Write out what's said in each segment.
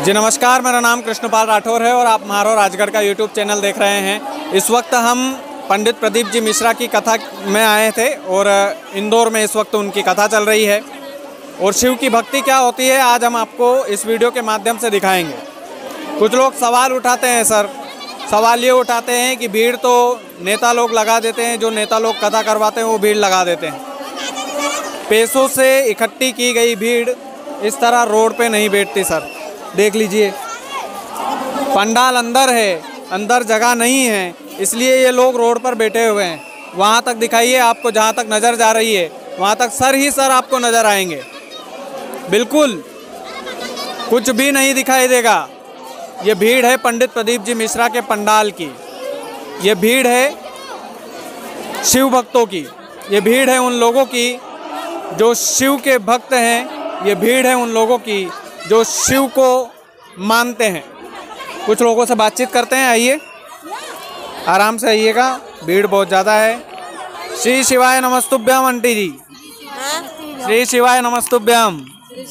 जी नमस्कार, मेरा नाम कृष्णपाल राठौर है और आप म्हारो राजगढ़ का यूट्यूब चैनल देख रहे हैं। इस वक्त हम पंडित प्रदीप जी मिश्रा की कथा में आए थे और इंदौर में इस वक्त उनकी कथा चल रही है और शिव की भक्ति क्या होती है आज हम आपको इस वीडियो के माध्यम से दिखाएंगे। कुछ लोग सवाल उठाते हैं सर, सवाल ये उठाते हैं कि भीड़ तो नेता लोग लगा देते हैं, जो नेता लोग कथा करवाते हैं वो भीड़ लगा देते हैं। पैसों से इकट्ठी की गई भीड़ इस तरह रोड पे नहीं बैठती सर। देख लीजिए, पंडाल अंदर है, अंदर जगह नहीं है, इसलिए ये लोग रोड पर बैठे हुए हैं। वहाँ तक दिखाइए, आपको जहाँ तक नज़र जा रही है वहाँ तक सर ही सर आपको नज़र आएंगे, बिल्कुल कुछ भी नहीं दिखाई देगा। ये भीड़ है पंडित प्रदीप जी मिश्रा के पंडाल की, ये भीड़ है शिव भक्तों की, ये भीड़ है उन लोगों की जो शिव के भक्त हैं, ये भीड़ है उन लोगों की जो शिव को मानते हैं। कुछ लोगों से बातचीत करते हैं, आइए आराम से आइएगा, भीड़ बहुत ज़्यादा है। श्री शिवाय नमस्तुभ्यम आंटी जी। श्री शिवाय नमस्तुभ्यम।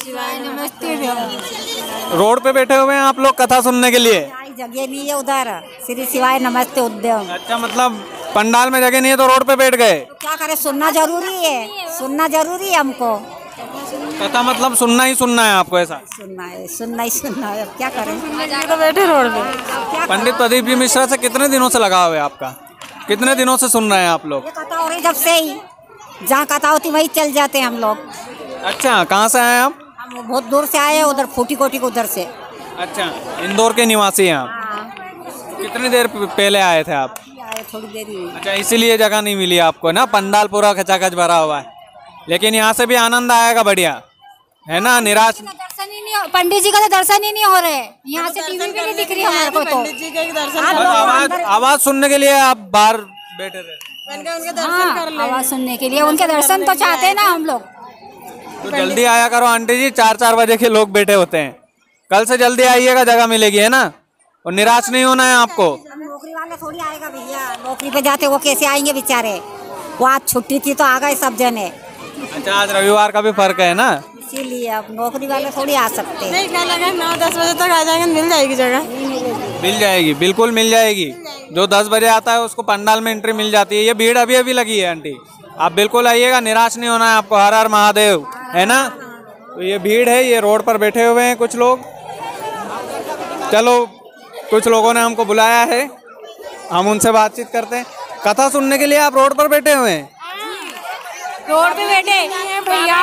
रोड पे बैठे हुए हैं आप लोग कथा सुनने के लिए? जगह नहीं है उधर, श्री शिवाय नमस्ते उद्यम। अच्छा, मतलब पंडाल में जगह नहीं है तो रोड पे बैठ गए? क्या करें, सुनना जरूरी है, सुनना जरूरी है हमको। कथा मतलब सुनना ही सुनना है आपको? ऐसा सुनना है, सुनना ही सुनना है, अब क्या करें, तो बैठे रोड पे। पंडित प्रदीप जी मिश्रा से कितने दिनों से लगा हुआ है आपका? कितने दिनों से सुन रहे हैं आप लोग? ये कथा हो रही जब से ही, जहाँ कथा होती वहीं चल जाते हैं हम लोग। अच्छा, कहाँ से आए आप? हम बहुत दूर से आए हैं, उधर फूटी कोटी को उधर से। अच्छा, इंदौर के निवासी हैं आप? हाँ। कितनी देर पहले आए थे आप? आए थोड़ी देर ही हुई। अच्छा, इसीलिए जगह नहीं मिली आपको ना? पंडाल पूरा खचाखच भरा हुआ है, लेकिन यहाँ से भी आनंद आएगा, बढ़िया है ना? निराश दर्शन ही नहीं, पंडित जी का तो दर्शन ही नहीं हो रहे, यहाँ से टीवी भी नहीं दिख रही हमारे को। तो पंडित जी के दर्शन आवाज सुनने के लिए आप बाहर बैठे थे? उनके दर्शन कर ले। आवाज सुनने के लिए, उनके दर्शन तो चाहते हैं ना हम लोग। तो जल्दी आया करो आंटी जी, 4-4 बजे के लोग बैठे होते हैं। कल से जल्दी आइएगा, जगह मिलेगी, है ना? और निराश नहीं होना है आपको। नौकरी वाले थोड़ी आएगा भैया, नौकरी पे जाते वो कैसे आएंगे बेचारे? वो आज छुट्टी थी तो आ गए सब जने। अच्छा, आज रविवार का भी फर्क है ना, इसीलिए अब नौकरी वाले थोड़ी आ सकते हैं। नहीं, क्या लगा 9-10 बजे तक आ जाएंगे, मिल जाएगी जगह। मिल जाएगी, बिल्कुल मिल जाएगी। जो 10 बजे आता है उसको पंडाल में एंट्री मिल जाती है। ये भीड़ अभी अभी लगी है आंटी, आप बिल्कुल आइएगा, निराश नहीं होना है आपको। हर हर महादेव, है ना? तो ये भीड़ है, ये रोड पर बैठे हुए हैं कुछ लोग। चलो, कुछ लोगों ने हमको बुलाया है, हम उनसे बातचीत करते हैं। कथा सुनने के लिए आप रोड पर बैठे हुए हैं? रोड पे बैठे भैया,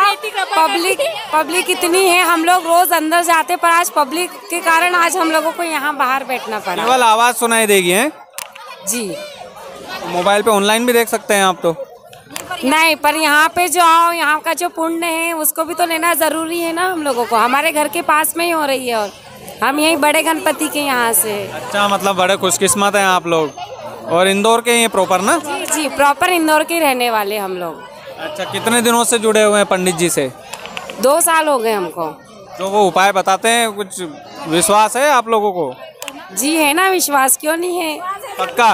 पब्लिक इतनी है, हम लोग रोज अंदर जाते पर आज पब्लिक के कारण आज हम लोगों को यहाँ बाहर बैठना पड़ा। केवल आवाज सुनाई देगी है जी, मोबाइल पे ऑनलाइन भी देख सकते हैं आप तो? नहीं, पर यहाँ पे जो आओ, यहाँ का जो पुण्य है उसको भी तो लेना जरूरी है ना हम लोगों को। हमारे घर के पास में ही हो रही है और हम यही बड़े गणपति के यहाँ से। अच्छा, मतलब बड़े खुशकिस्मत हैं आप लोग। और इंदौर के ये प्रॉपर ना? जी जी, प्रॉपर इंदौर के रहने वाले हम लोग। अच्छा, कितने दिनों से जुड़े हुए हैं पंडित जी से? 2 साल हो गए हमको। जो वो उपाय बताते हैं, कुछ विश्वास है आप लोगों को? जी है ना, विश्वास क्यों नहीं है? पक्का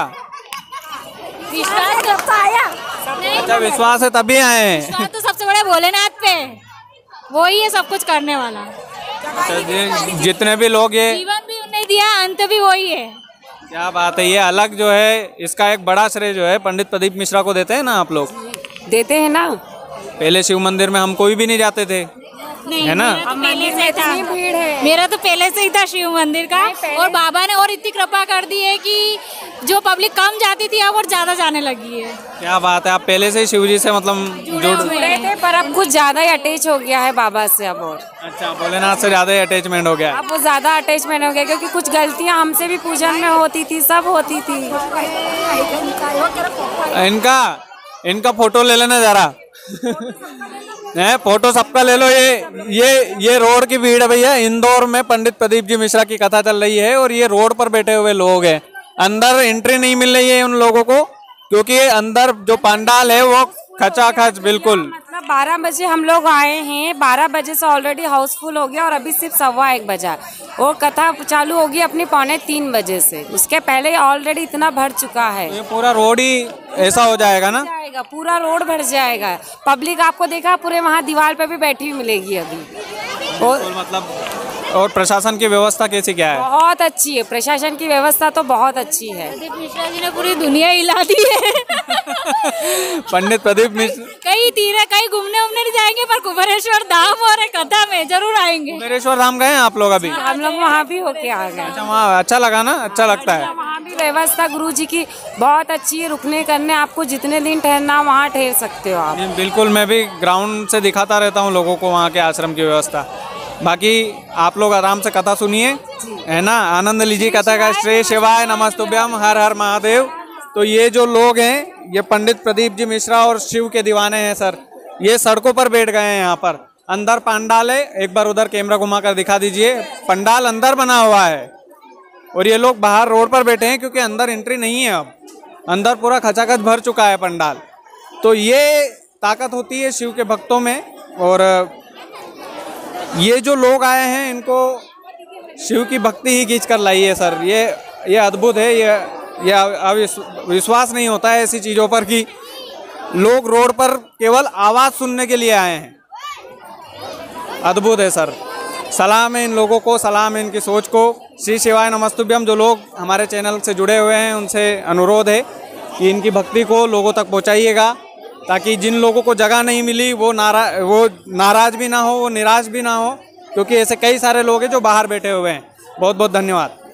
विश्वास जब तो आया। अच्छा, विश्वास है तभी आए हैं। तो सबसे बड़े भोलेनाथ पे, वो ही है सब कुछ करने वाला। अच्छा, जितने भी लोग ये जीवन भी उन्हें दिया, अंत भी वही है। क्या बात है, ये अलग जो है इसका एक बड़ा श्रेय जो है पंडित प्रदीप मिश्रा को देते हैं ना आप लोग? देते हैं ना। पहले शिव मंदिर में हम कोई भी नहीं जाते थे, है ना? पहले से था, भीड़ है। मेरा तो पहले से ही था शिव मंदिर का, और बाबा ने और इतनी कृपा कर दी है कि जो पब्लिक कम जाती थी अब और ज्यादा जाने लगी है। क्या बात है, आप पहले से ही शिव जी से मतलब जुड़े थे, पर अब कुछ ज्यादा ही अटैच हो गया है बाबा से अब। और अच्छा, भोलेनाथ से ज्यादा ही अटैचमेंट हो गया? अब वो ज्यादा अटैचमेंट हो गया क्योंकि कुछ गलतियां हमसे भी पूजन में होती थी, सब होती थी। इनका फोटो ले लेना जरा। है, फोटो सबका ले लो। ये रोड की भीड़ है भैया, इंदौर में पंडित प्रदीप जी मिश्रा की कथा चल रही है और ये रोड पर बैठे हुए लोग हैं। अंदर एंट्री नहीं मिल रही है उन लोगों को क्योंकि अंदर जो पंडाल है वो खचाखच बिल्कुल। मतलब 12 बजे हम लोग आए हैं, 12 बजे से ऑलरेडी हाउसफुल हो गया और अभी सिर्फ 1:15 बजा और कथा चालू होगी अपनी 2:45 बजे से। उसके पहले ऑलरेडी इतना भर चुका है। ये पूरा रोड ही ऐसा हो जाएगा ना? जाएगा, पूरा रोड भर जाएगा। पब्लिक आपको देखा पूरे वहाँ दीवार पे भी बैठी हुई मिलेगी अभी। और मतलब और प्रशासन की व्यवस्था कैसी क्या है? बहुत अच्छी है, प्रशासन की व्यवस्था तो बहुत अच्छी है। प्रदीप मिश्रा जी ने पूरी दुनिया हिला दी है। पंडित प्रदीप मिश्रा कहीं घूमने नहीं जाएंगे, पर कुबेरेश्वर धाम और कथा में जरूर आएंगे। कुबेरेश्वर धाम गए हैं आप लोग अभी? हम लोग वहाँ भी होके आ गए। अच्छा, वहाँ अच्छा लगा ना? अच्छा लगता है। वहाँ भी व्यवस्था गुरु जी की बहुत अच्छी है, रुकने करने आपको जितने दिन ठहरना वहाँ ठहर सकते हो आप। बिल्कुल, मैं भी ग्राउंड से दिखाता रहता हूँ लोगों को वहाँ के आश्रम की व्यवस्था। बाकी आप लोग आराम से कथा सुनिए, है ना, आनंद लीजिए कथा का। श्री शिवाय नमस्तुभ्यम, हर हर महादेव। तो ये जो लोग हैं, ये पंडित प्रदीप जी मिश्रा और शिव के दीवाने हैं सर। ये सड़कों पर बैठ गए हैं। यहाँ पर अंदर पंडाल है, एक बार उधर कैमरा घुमा कर दिखा दीजिए। पंडाल अंदर बना हुआ है और ये लोग बाहर रोड पर बैठे हैं क्योंकि अंदर एंट्री नहीं है। अब अंदर पूरा खचाखच भर चुका है पंडाल। तो ये ताकत होती है शिव के भक्तों में। और ये जो लोग आए हैं, इनको शिव की भक्ति ही खींच कर लाई है सर। ये अद्भुत है। ये विश्वास नहीं होता है ऐसी चीज़ों पर कि लोग रोड पर केवल आवाज़ सुनने के लिए आए हैं। अद्भुत है सर। सलाम है इन लोगों को, सलाम है इनकी सोच को। श्री शिवाय नमस्तुभ्यम। जो लोग हमारे चैनल से जुड़े हुए हैं, उनसे अनुरोध है कि इनकी भक्ति को लोगों तक पहुंचाइएगा, ताकि जिन लोगों को जगह नहीं मिली वो नाराज भी ना हो, वो निराश भी ना हो, क्योंकि ऐसे कई सारे लोग हैं जो बाहर बैठे हुए हैं। बहुत बहुत धन्यवाद।